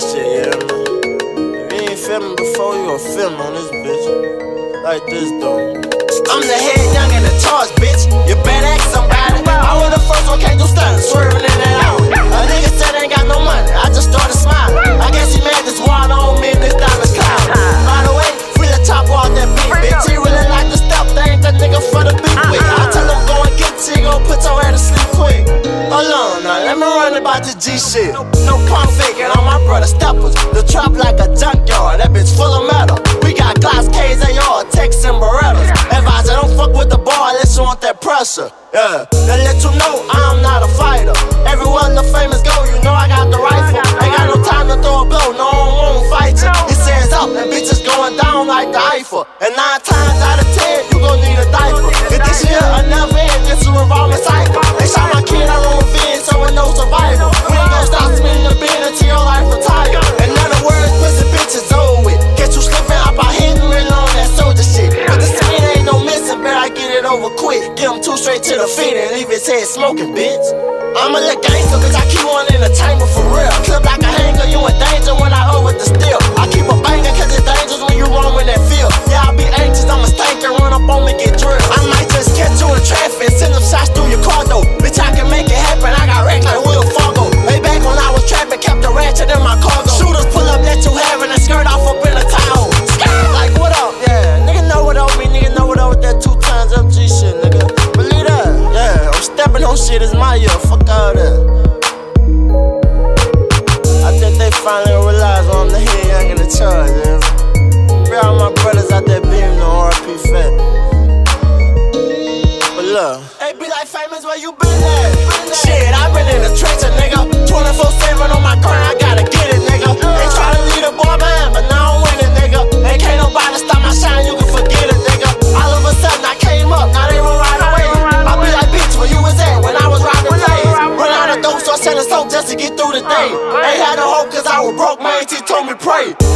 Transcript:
shit, yeah, man. If you ain't feel me before, you gon' feel me on this bitch. Like this, though. I'm the head young and the charge, bitch. You better ask somebody. I was the first one, can't do stunning, swerving in and out. A nigga said ain't got no money, I just started smiling. I guess he made this water on me and this diamond's cloud. By the way, free the top off that beat, bitch. He really like the step, they ain't the nigga for the beat with. I tell him go and get it, he gon' put your head to sleep quick. Hold on, now let me run about this G shit. No pump faking on my brother steppers. The trap like a junkyard, that bitch full of metal. We got Glocks, K's, AR, Texas and Berettas. Advisor, don't fuck with the ball unless you want that pressure. Yeah, they let you know I'm not a fighter. Everywhere the famous go, you know I got the rifle. Ain't got no time to throw a blow, no one won't fight you. He says up and bitches going down like the Eiffel. And 9 times out of 10, you gon' need a diaper. If this year a never end, it's a revolving cycle. They shot my kid, I want revenge, so with no survival. We ain't gon' stop spinning the bin until your life retire. And none of words, pussy bitches over with. Get you slipping up, I hit and really on that soldier shit. But the scene ain't no missing, but I get it over quick. Get him 2 straight to the feet and leave his head smoking, bitch. I'm a little gangster, bitch, I keep one in the chamber for real. Clip like a hanger, you in danger when I hold with the steel. I keep a banger, cause it's dangerous when you roam in that field. Yeah, I be anxious, I'm a stanker, run up on me, get drilled. I might just catch you in traffic, send them shots through your car though. Bitch, I can make it happen, I got wrecked like Will Fargo. Way back when I was trapping, kept the ratchet in my cargo. Shooters pull up, let you have it, and skirt off up in a towel. Like, what up, yeah, nigga know what up me, nigga know what up with that 2 times FG shit, nigga. Believe that, yeah, I'm stepping on shit, it's my year, fuck all that. I think they finally realize I'm the head young in the charge, yeah. Free all my brothers out there beaming on RP Fat. But look, hey, be like famous where you been at? Shit, I been in the trenches, nigga. 24/7 on my grind, I gotta get it, nigga. They try to lead a boy behind, but now I'm winning, nigga. Ain't can't nobody stop my shine, you can forget it, nigga. All of a sudden I came up, now they run right away. I be like, bitch, where you was at when I was riding plays? Run out of dope, start selling soap just to get through the day. Ain't had no hope cause I was broke, my auntie told me pray.